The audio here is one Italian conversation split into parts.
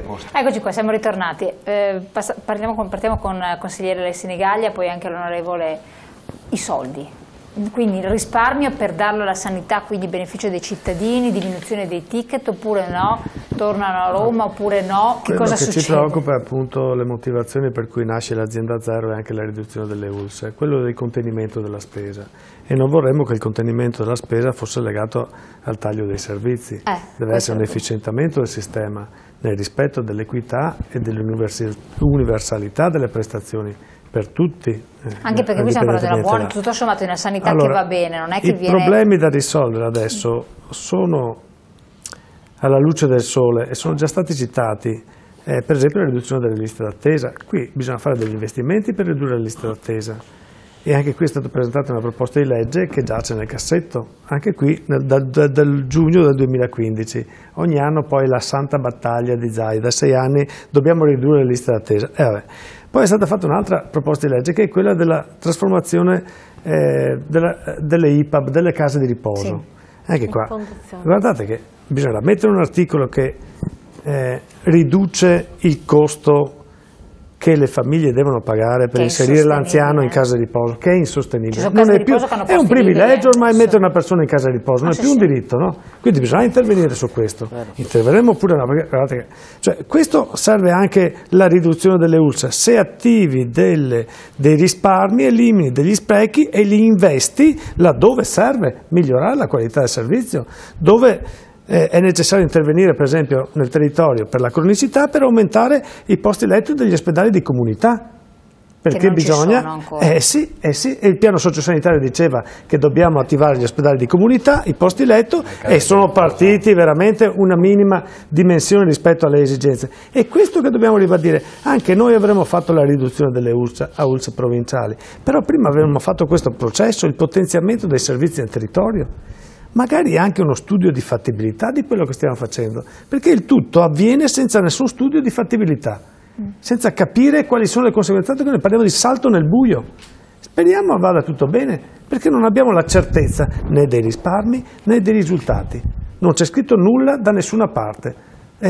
proposte. Eccoci qua, siamo ritornati. Partiamo con il consigliere Lessinigaglia, poi anche l'onorevole. I soldi. Quindi il risparmio per darlo alla sanità, quindi beneficio dei cittadini, diminuzione dei ticket, oppure no? Tornano a Roma oppure no? Che cosa succede? Ci preoccupa appunto le motivazioni per cui nasce l'azienda zero e anche la riduzione delle ULSS, quello del contenimento della spesa, e non vorremmo che il contenimento della spesa fosse legato al taglio dei servizi. Deve essere un efficientamento del sistema nel rispetto dell'equità e dell'universalità delle prestazioni per tutti. Anche perché qui stiamo parlando della buona, tutto sommato, una sanità che va bene, non è che i problemi da risolvere adesso sono alla luce del sole e sono già stati citati, per esempio la riduzione delle liste d'attesa. Qui bisogna fare degli investimenti per ridurre le liste d'attesa, e anche qui è stata presentata una proposta di legge che giace nel cassetto, anche qui dal giugno del 2015. Ogni anno poi la santa battaglia di Zaia, da 6 anni dobbiamo ridurre le liste d'attesa. Poi è stata fatta un'altra proposta di legge che è quella della trasformazione delle IPAB, delle case di riposo. Sì. Anche qua, guardate che bisogna mettere un articolo che riduce il costo che le famiglie devono pagare per inserire l'anziano in casa di riposo, che è insostenibile. Non è più, è un privilegio ormai mettere una persona in casa di riposo, non è più un diritto, no? Quindi bisogna intervenire su questo. Interverremo oppure no, perché guardate che, questo serve anche la riduzione delle ULSS. Se attivi dei risparmi, elimini degli sprechi e li investi laddove serve migliorare la qualità del servizio, dove è necessario intervenire per esempio nel territorio per la cronicità, per aumentare i posti letto degli ospedali di comunità, perché bisogna, sì, e il piano sociosanitario diceva che dobbiamo attivare gli ospedali di comunità, i posti letto, e sono partiti veramente una minima dimensione rispetto alle esigenze, e questo che dobbiamo ribadire. Anche noi avremmo fatto la riduzione delle ULSS a ULSS provinciali, però prima avremmo fatto questo processo, il potenziamento dei servizi nel territorio, magari anche uno studio di fattibilità di quello che stiamo facendo, perché il tutto avviene senza nessun studio di fattibilità, senza capire quali sono le conseguenze. Tanto che noi parliamo di salto nel buio. Speriamo vada tutto bene, perché non abbiamo la certezza né dei risparmi né dei risultati. Non c'è scritto nulla da nessuna parte.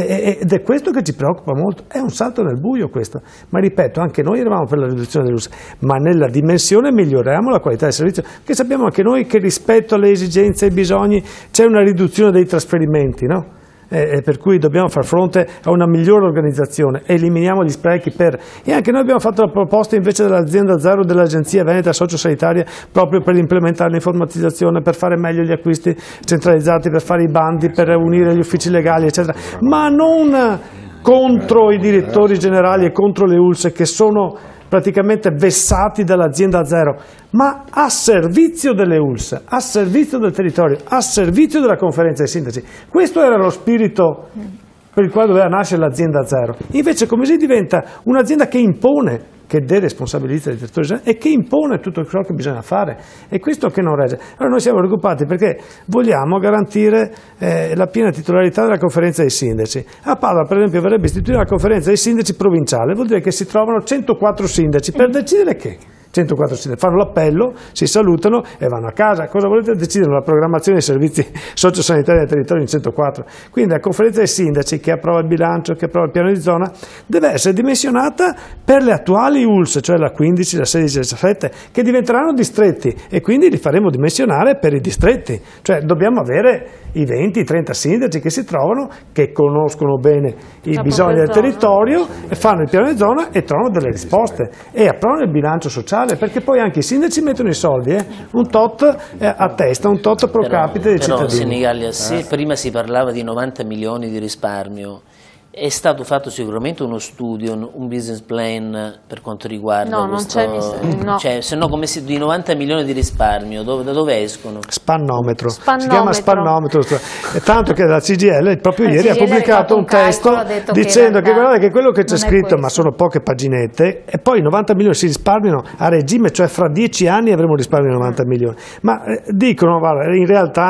Ed è questo che ci preoccupa molto, è un salto nel buio questo, ma ripeto, anche noi eravamo per la riduzione dell'ULSS, ma nella dimensione miglioriamo la qualità del servizio, che sappiamo anche noi che rispetto alle esigenze e ai bisogni c'è una riduzione dei trasferimenti, no? Per cui dobbiamo far fronte a una migliore organizzazione, eliminiamo gli sprechi e anche noi abbiamo fatto la proposta invece dell'azienda zero dell'Agenzia Veneta Sociosanitaria proprio per implementare l'informatizzazione, per fare meglio gli acquisti centralizzati, per fare i bandi, per unire gli uffici legali eccetera, ma non contro i direttori generali e contro le ULSS che sono praticamente vessati dall'azienda zero, ma a servizio delle ULSS, a servizio del territorio, a servizio della conferenza dei sindaci. Questo era lo spirito per il quale doveva nascere l'azienda zero. Invece come si diventa un'azienda che impone, che deresponsabilizza i direttori generali e che impone tutto ciò che bisogna fare, e questo che non regge. Allora noi siamo preoccupati perché vogliamo garantire la piena titolarità della conferenza dei sindaci. A Padova per esempio verrebbe istituita la conferenza dei sindaci provinciale, vuol dire che si trovano 104 sindaci per decidere che 104 sindaci fanno l'appello, si salutano e vanno a casa. Cosa volete decidere? La programmazione dei servizi sociosanitari del territorio in 104. Quindi la conferenza dei sindaci, che approva il bilancio, che approva il piano di zona, deve essere dimensionata per le attuali ULSS, cioè la 15, la 16, la 17, che diventeranno distretti, e quindi li faremo dimensionare per i distretti. Cioè dobbiamo avere i 20, i 30 sindaci che si trovano, che conoscono bene i bisogni del territorio, e fanno il piano di zona e trovano delle risposte e approvano il bilancio sociale, perché poi anche i sindaci mettono i soldi, un tot a testa, un tot pro capite dei cittadini. Senigallia, se prima si parlava di 90 milioni di risparmio, è stato fatto sicuramente uno studio, un business plan per quanto riguarda questo? No. Cioè, se no come di 90 milioni di risparmio, da dove escono? Spannometro. Si chiama spannometro. Tanto che la CGIL proprio ieri ha pubblicato un testo dicendo che guardate che quello che c'è scritto, ma sono poche paginette, e poi 90 milioni si risparmiano a regime, cioè fra 10 anni avremo risparmio di 90 milioni. Ma dicono, guarda, in realtà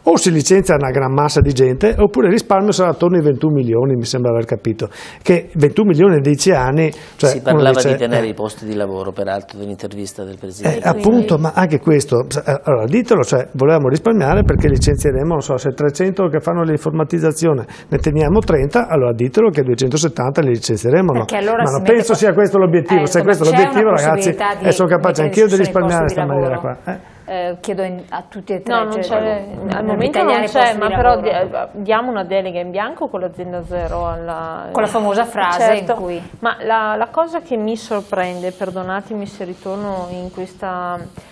o si licenzia una gran massa di gente, oppure il risparmio sarà attorno ai 21 milioni, mi sembra aver capito, che 21 milioni in 10 anni... Cioè, si parlava di tenere i posti di lavoro, peraltro, dell'intervista del Presidente. Appunto, ma anche questo, allora ditelo, cioè volevamo risparmiare perché licenzieremo, non so, se 300 che fanno l'informatizzazione ne teniamo 30, allora ditelo che 270 li licenzieremo, no? Allora ma non penso sia questo l'obiettivo, se questo è l'obiettivo, ragazzi, sono capace anch'io di risparmiare questa maniera qua. Chiedo a tutti e tre. No, non c'è, al momento non c'è, ma però diamo una delega in bianco con l'azienda zero con la famosa frase, certo, in cui... Ma la cosa che mi sorprende, perdonatemi se ritorno in questa,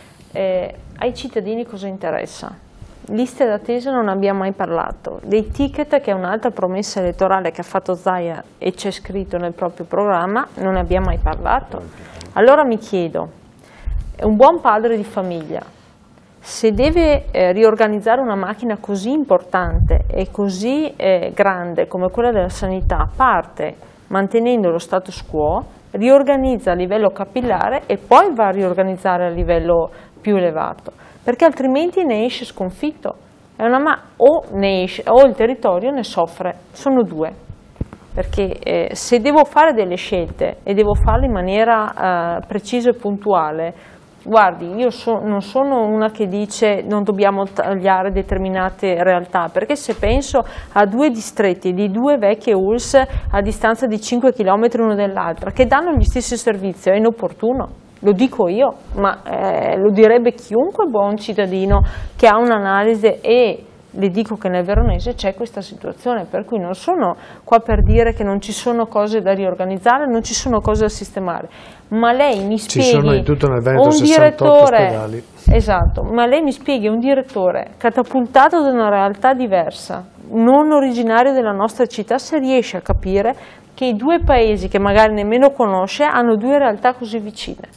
ai cittadini cosa interessa? Liste d'attesa non abbiamo mai parlato, dei ticket, che è un'altra promessa elettorale che ha fatto Zaia e c'è scritto nel proprio programma, non ne abbiamo mai parlato. Allora mi chiedo, un buon padre di famiglia, se deve riorganizzare una macchina così importante e così grande come quella della sanità, parte mantenendo lo status quo, riorganizza a livello capillare e poi va a riorganizzare a livello più elevato, perché altrimenti ne esce sconfitto. O il territorio ne soffre, sono due. Perché se devo fare delle scelte e devo farle in maniera precisa e puntuale, guardi, io non sono una che dice non dobbiamo tagliare determinate realtà, perché se penso a due distretti di due vecchie ULSS a distanza di 5 km l'uno dall'altra, che danno gli stessi servizi, è inopportuno. Lo dico io, ma lo direbbe chiunque buon cittadino che ha un'analisi, e le dico che nel Veronese c'è questa situazione, per cui non sono qua per dire che non ci sono cose da riorganizzare, non ci sono cose da sistemare, ma lei mi spieghi, ci sono in tutto nel Veneto un 68 direttore, ospedali. Esatto, ma lei mi spieghi un direttore catapultato da una realtà diversa, non originario della nostra città, se riesce a capire che i due paesi che magari nemmeno conosce hanno due realtà così vicine.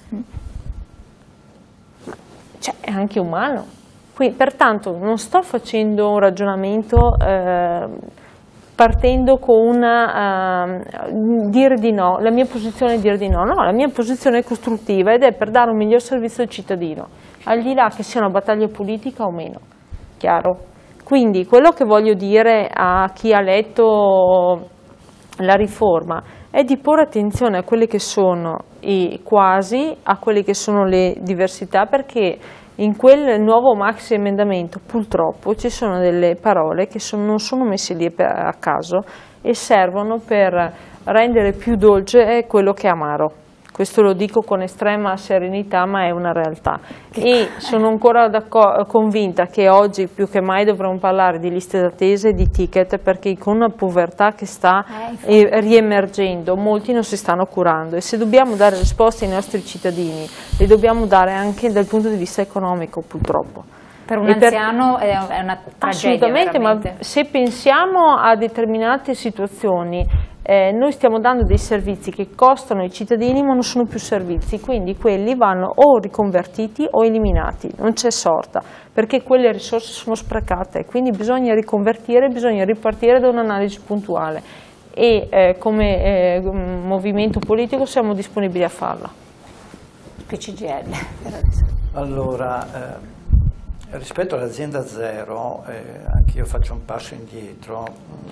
Cioè, è anche umano. Quindi, pertanto non sto facendo un ragionamento partendo con dire di no, la mia posizione è dire di no, no, la mia posizione è costruttiva ed è per dare un miglior servizio al cittadino, al di là che sia una battaglia politica o meno, chiaro? Quindi quello che voglio dire a chi ha letto la riforma è di porre attenzione a quelle che sono i quasi, a quelle che sono le diversità, perché in quel nuovo maxi emendamento purtroppo ci sono delle parole che non sono messe lì a caso e servono per rendere più dolce quello che è amaro. Questo lo dico con estrema serenità, ma è una realtà. E sono ancora convinta che oggi più che mai dovremmo parlare di liste d'attesa e di ticket, perché con una povertà che sta riemergendo, molti non si stanno curando, e se dobbiamo dare risposte ai nostri cittadini, le dobbiamo dare anche dal punto di vista economico, purtroppo. Per un anziano è una tragedia. Assolutamente, veramente. Ma se pensiamo a determinate situazioni, noi stiamo dando dei servizi che costano ai cittadini ma non sono più servizi, quindi quelli vanno o riconvertiti o eliminati, non c'è sorta, perché quelle risorse sono sprecate, quindi bisogna riconvertire, bisogna ripartire da un'analisi puntuale e come movimento politico siamo disponibili a farla. PCGL. Allora, rispetto all'azienda zero, anch'io faccio un passo indietro.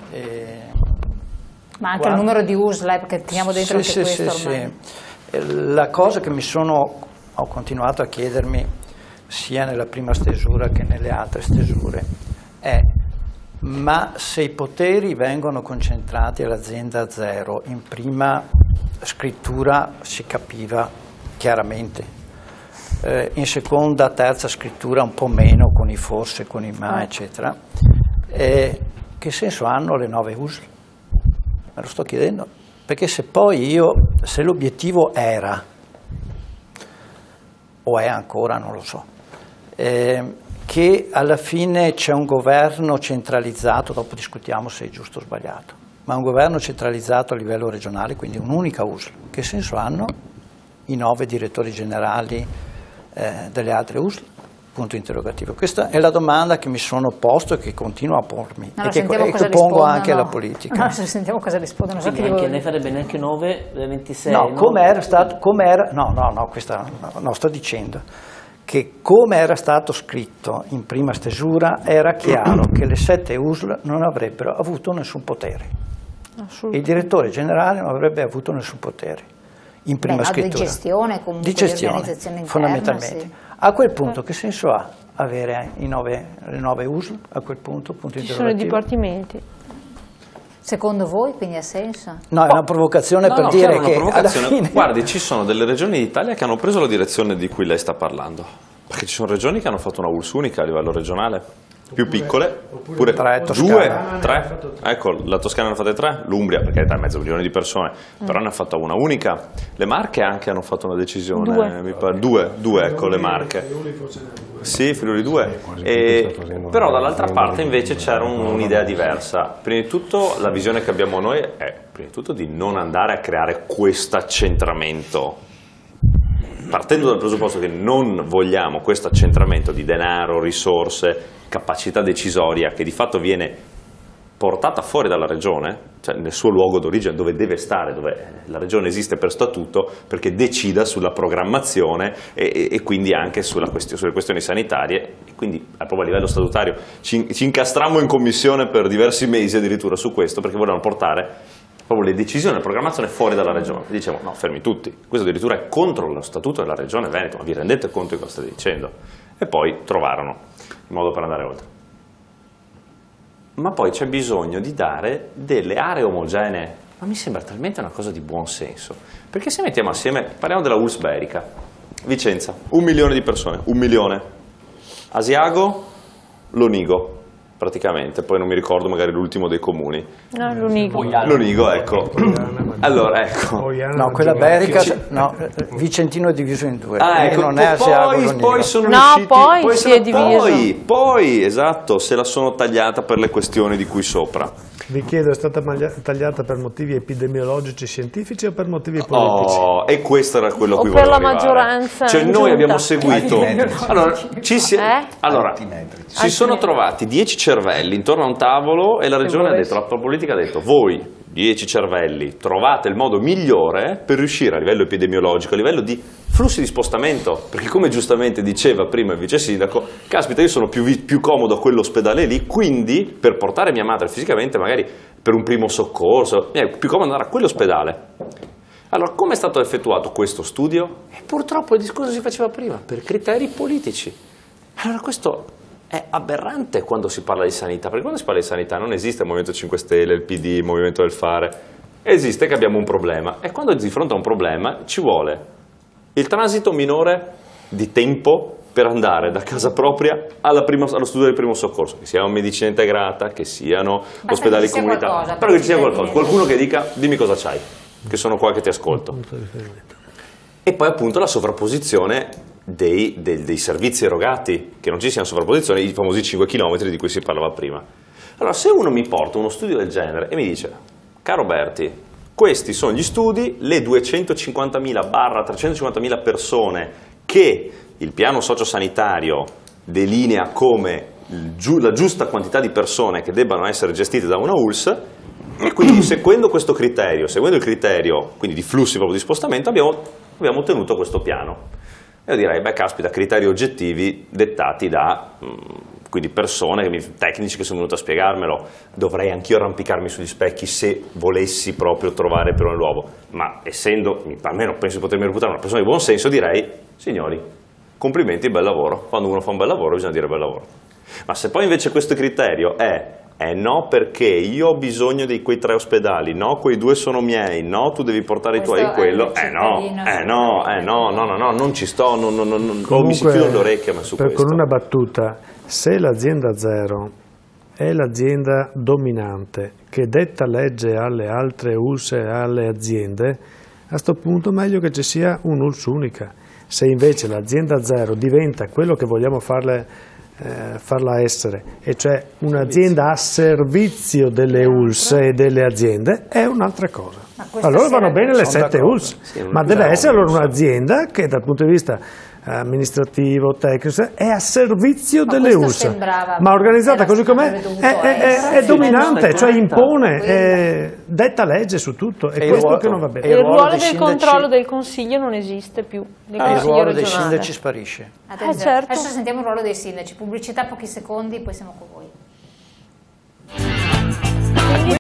Ma anche il numero di USL, perché teniamo dentro anche questo ormai. Sì. La cosa che ho continuato a chiedermi sia nella prima stesura che nelle altre stesure è: ma se i poteri vengono concentrati all'azienda zero, in prima scrittura si capiva chiaramente, in seconda, terza scrittura un po' meno, con i forse, con i ma, eccetera, che senso hanno le 9 USL? Me lo sto chiedendo, perché se l'obiettivo era, o è ancora, non lo so, che alla fine c'è un governo centralizzato, dopo discutiamo se è giusto o sbagliato, ma un governo centralizzato a livello regionale, quindi un'unica USL, che senso hanno i 9 direttori generali delle altre USL? Punto interrogativo. Questa è la domanda che mi sono posto e che continuo a pormi, e che pongo anche alla politica. No, se sentiamo cosa rispondono. Anche lei farebbe neanche 9, 26? No, come era stato, no, questa no, sto dicendo che, come era stato scritto in prima stesura, era chiaro che le 7 USL non avrebbero avuto nessun potere. Il direttore generale non avrebbe avuto nessun potere in prima scrittura. Di gestione, comunque, di gestione, di organizzazione interna, fondamentalmente. sì. A quel punto che senso ha avere le 9 USL? A quel punto, punto ci sono i dipartimenti. Secondo voi quindi ha senso? No, è una provocazione per dire che alla fine... Guardi, ci sono delle regioni d'Italia che hanno preso la direzione di cui lei sta parlando, perché ci sono regioni che hanno fatto una ULSS unica a livello regionale, più piccole, oppure 3, 2, 3, ecco, la Toscana ne ha fatte 3, l'Umbria perché è mezzo milione di persone, però ne ha fatta una unica, le Marche anche hanno fatto una decisione, mi pare, due, ecco, le Marche. Sì, Friuli 2, però dall'altra parte invece c'era un'idea diversa. Prima di tutto la visione che abbiamo noi è prima di tutto di non andare a creare questo accentramento, partendo dal presupposto che non vogliamo questo accentramento di denaro, risorse, capacità decisoria che di fatto viene portata fuori dalla regione, cioè nel suo luogo d'origine, dove deve stare, dove la regione esiste per statuto, perché decida sulla programmazione e quindi anche sulle questioni sanitarie, e quindi proprio a livello statutario ci incastrammo in commissione per diversi mesi addirittura su questo, perché volevano portare proprio le decisioni, la programmazione fuori dalla regione. E dicevo, no, fermi tutti, questo addirittura è contro lo statuto della regione Veneto, ma vi rendete conto di cosa state dicendo? E poi trovarono il modo per andare oltre. Ma poi c'è bisogno di dare delle aree omogenee, ma mi sembra talmente una cosa di buon senso, perché se mettiamo assieme, parliamo della ULSS Berica, Vicenza, 1 milione di persone, 1 milione, Asiago, Lonigo, praticamente, poi non mi ricordo magari l'ultimo dei comuni. No, Lonigo, ecco. Allora, ecco. No, quella Berica, no, Vicentino è diviso in 2, ecco, non è Asiago, Lonigo. Poi sono no, riusciti, poi si è diviso. Poi, esatto, se la sono tagliata per le questioni di qui sopra. Vi chiedo, è stata tagliata per motivi epidemiologici scientifici o per motivi politici? Oh, e questo era quello a cui o per volevo la arrivare. maggioranza. Cioè noi abbiamo seguito. Allora, si sono trovati 10 cervelli intorno a un tavolo e la regione ha detto, la politica ha detto, voi 10 cervelli trovate il modo migliore per riuscire a livello epidemiologico, a livello di flussi di spostamento, perché come giustamente diceva prima il vice sindaco, caspita, io sono più comodo a quell'ospedale lì, quindi per portare mia madre fisicamente magari per un primo soccorso, è più comodo andare a quell'ospedale. Allora, come è stato effettuato questo studio? E purtroppo il discorso si faceva prima, per criteri politici. Allora questo è aberrante quando si parla di sanità, perché quando si parla di sanità non esiste il Movimento 5 Stelle, il PD, il Movimento del Fare, esiste che abbiamo un problema, e quando di fronte a un problema ci vuole il transito minore di tempo per andare da casa propria allo studio del primo soccorso, che sia una medicina integrata, che siano ospedali comunitari, però che ci sia qualcosa, qualcuno che dica dimmi cosa c'hai, che sono qua che ti ascolto. E poi appunto la sovrapposizione dei servizi erogati, che non ci sia una sovrapposizione, i famosi 5 km di cui si parlava prima. Allora, se uno mi porta uno studio del genere e mi dice, caro Berti, questi sono gli studi, le 250.000/350.000 persone che il piano sociosanitario delinea come la giusta quantità di persone che debbano essere gestite da una ULSS, e quindi seguendo questo criterio, seguendo il criterio quindi di flussi proprio di spostamento, abbiamo ottenuto questo piano. Io direi, beh, caspita, criteri oggettivi dettati da quindi persone, tecnici che sono venuti a spiegarmelo. Dovrei anch'io arrampicarmi sugli specchi se volessi proprio trovare il pelo nell'uovo. Ma essendo, almeno penso di potermi reputare una persona di buon senso, direi, signori, complimenti, bel lavoro. Quando uno fa un bel lavoro bisogna dire bel lavoro. Ma se poi invece questo criterio è no, perché io ho bisogno di quei 3 ospedali, no, quei 2 sono miei, no, tu devi portare i tuoi in quello, no, non ci sto, non mi si chiudono le orecchie ma su questo. Con una battuta, se l'azienda zero è l'azienda dominante che detta legge alle altre ULSS e alle aziende, a questo punto meglio che ci sia un'ULSS unica. Se invece l'azienda zero diventa quello che vogliamo farla essere, e cioè un'azienda a servizio delle ULSS e delle aziende, è un'altra cosa. Allora vanno bene le 7 ULSS, ma deve essere allora un'azienda che dal punto di vista amministrativo, tecnico, è a servizio delle ULSS, ma organizzata così com'è è dominante, cioè impone, detta legge su tutto, e questo che non va bene. Il ruolo del controllo del Consiglio non esiste più, il ruolo dei sindaci sparisce. Certo. Adesso sentiamo il ruolo dei sindaci, pubblicità pochi secondi, poi siamo con voi.